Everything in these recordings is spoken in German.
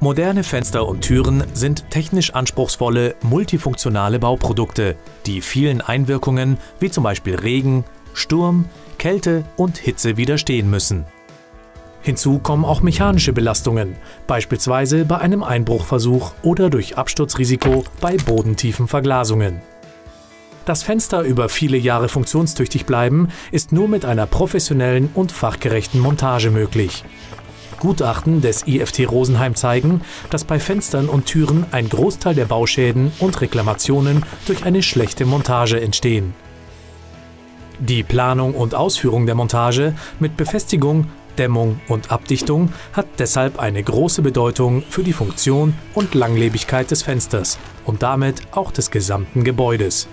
Moderne Fenster und Türen sind technisch anspruchsvolle, multifunktionale Bauprodukte, die vielen Einwirkungen wie zum Beispiel Regen, Sturm, Kälte und Hitze widerstehen müssen. Hinzu kommen auch mechanische Belastungen, beispielsweise bei einem Einbruchversuch oder durch Absturzrisiko bei bodentiefen Verglasungen. Dass Fenster über viele Jahre funktionstüchtig bleiben, ist nur mit einer professionellen und fachgerechten Montage möglich. Gutachten des IFT Rosenheim zeigen, dass bei Fenstern und Türen ein Großteil der Bauschäden und Reklamationen durch eine schlechte Montage entstehen. Die Planung und Ausführung der Montage mit Befestigung, Dämmung und Abdichtung hat deshalb eine große Bedeutung für die Funktion und Langlebigkeit des Fensters und damit auch des gesamten Gebäudes.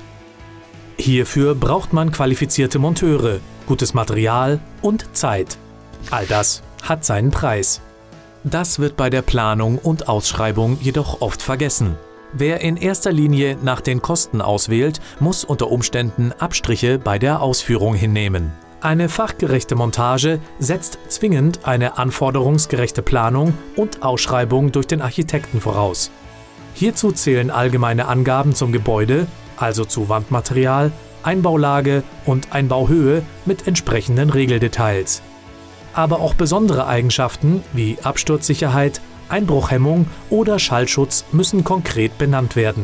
Hierfür braucht man qualifizierte Monteure, gutes Material und Zeit. All das hat seinen Preis. Das wird bei der Planung und Ausschreibung jedoch oft vergessen. Wer in erster Linie nach den Kosten auswählt, muss unter Umständen Abstriche bei der Ausführung hinnehmen. Eine fachgerechte Montage setzt zwingend eine anforderungsgerechte Planung und Ausschreibung durch den Architekten voraus. Hierzu zählen allgemeine Angaben zum Gebäude, also zu Wandmaterial, Einbaulage und Einbauhöhe mit entsprechenden Regeldetails. Aber auch besondere Eigenschaften wie Absturzsicherheit, Einbruchhemmung oder Schallschutz müssen konkret benannt werden.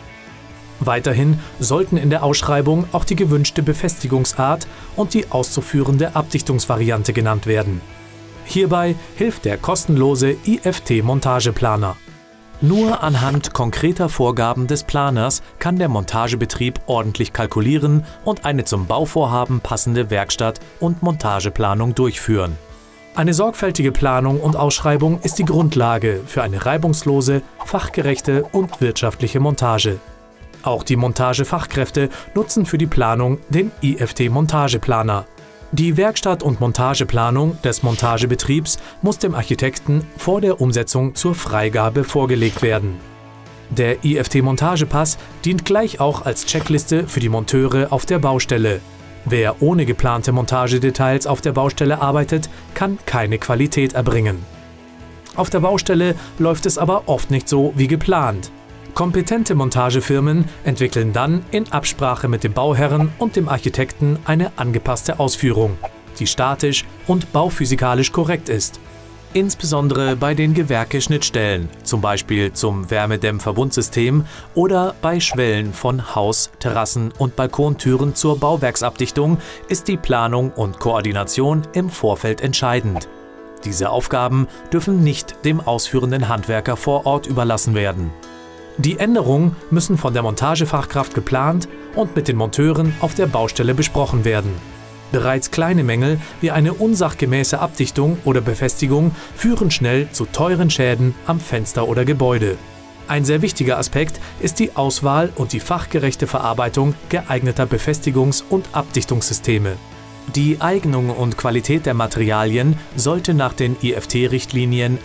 Weiterhin sollten in der Ausschreibung auch die gewünschte Befestigungsart und die auszuführende Abdichtungsvariante genannt werden. Hierbei hilft der kostenlose IFT-Montageplaner. Nur anhand konkreter Vorgaben des Planers kann der Montagebetrieb ordentlich kalkulieren und eine zum Bauvorhaben passende Werkstatt- und Montageplanung durchführen. Eine sorgfältige Planung und Ausschreibung ist die Grundlage für eine reibungslose, fachgerechte und wirtschaftliche Montage. Auch die Montagefachkräfte nutzen für die Planung den IFT-Montageplaner. Die Werkstatt- und Montageplanung des Montagebetriebs muss dem Architekten vor der Umsetzung zur Freigabe vorgelegt werden. Der IFT-Montagepass dient gleich auch als Checkliste für die Monteure auf der Baustelle. Wer ohne geplante Montagedetails auf der Baustelle arbeitet, kann keine Qualität erbringen. Auf der Baustelle läuft es aber oft nicht so wie geplant. Kompetente Montagefirmen entwickeln dann in Absprache mit dem Bauherren und dem Architekten eine angepasste Ausführung, die statisch und bauphysikalisch korrekt ist. Insbesondere bei den Gewerke-Schnittstellen, zum Beispiel zum Wärmedämmverbundsystem oder bei Schwellen von Haus-, Terrassen- und Balkontüren zur Bauwerksabdichtung, ist die Planung und Koordination im Vorfeld entscheidend. Diese Aufgaben dürfen nicht dem ausführenden Handwerker vor Ort überlassen werden. Die Änderungen müssen von der Montagefachkraft geplant und mit den Monteuren auf der Baustelle besprochen werden. Bereits kleine Mängel wie eine unsachgemäße Abdichtung oder Befestigung führen schnell zu teuren Schäden am Fenster oder Gebäude. Ein sehr wichtiger Aspekt ist die Auswahl und die fachgerechte Verarbeitung geeigneter Befestigungs- und Abdichtungssysteme. Die Eignung und Qualität der Materialien sollte nach den IFT-Richtlinien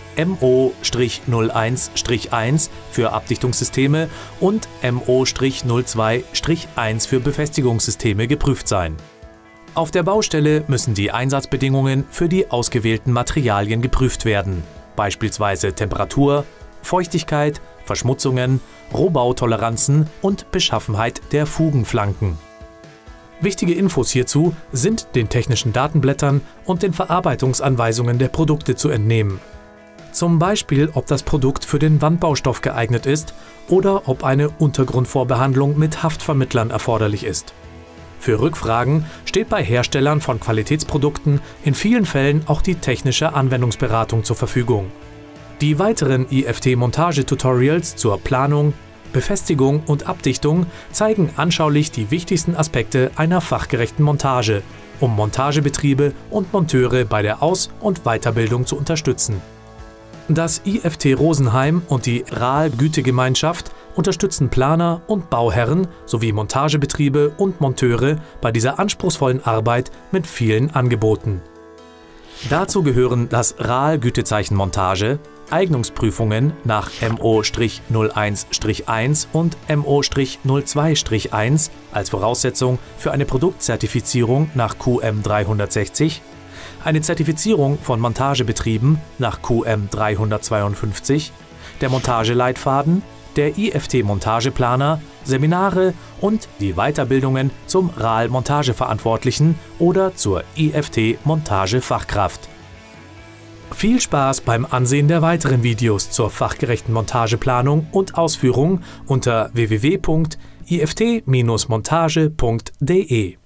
MO-01-1 für Abdichtungssysteme und MO-02-1 für Befestigungssysteme geprüft sein. Auf der Baustelle müssen die Einsatzbedingungen für die ausgewählten Materialien geprüft werden, beispielsweise Temperatur, Feuchtigkeit, Verschmutzungen, Rohbautoleranzen und Beschaffenheit der Fugenflanken. Wichtige Infos hierzu sind den technischen Datenblättern und den Verarbeitungsanweisungen der Produkte zu entnehmen. Zum Beispiel, ob das Produkt für den Wandbaustoff geeignet ist oder ob eine Untergrundvorbehandlung mit Haftvermittlern erforderlich ist. Für Rückfragen steht bei Herstellern von Qualitätsprodukten in vielen Fällen auch die technische Anwendungsberatung zur Verfügung. Die weiteren IFT-Montage-Tutorials zur Planung, Befestigung und Abdichtung zeigen anschaulich die wichtigsten Aspekte einer fachgerechten Montage, um Montagebetriebe und Monteure bei der Aus- und Weiterbildung zu unterstützen. Das IFT Rosenheim und die RAL-Gütegemeinschaft unterstützen Planer und Bauherren sowie Montagebetriebe und Monteure bei dieser anspruchsvollen Arbeit mit vielen Angeboten. Dazu gehören das RAL-Gütezeichen Montage, Eignungsprüfungen nach MO-01-1 und MO-02-1 als Voraussetzung für eine Produktzertifizierung nach QM 360, eine Zertifizierung von Montagebetrieben nach QM 352, der Montageleitfaden, der IFT-Montageplaner, Seminare und die Weiterbildungen zum RAL-Montageverantwortlichen oder zur IFT-Montagefachkraft. Viel Spaß beim Ansehen der weiteren Videos zur fachgerechten Montageplanung und Ausführung unter www.ift-montage.de.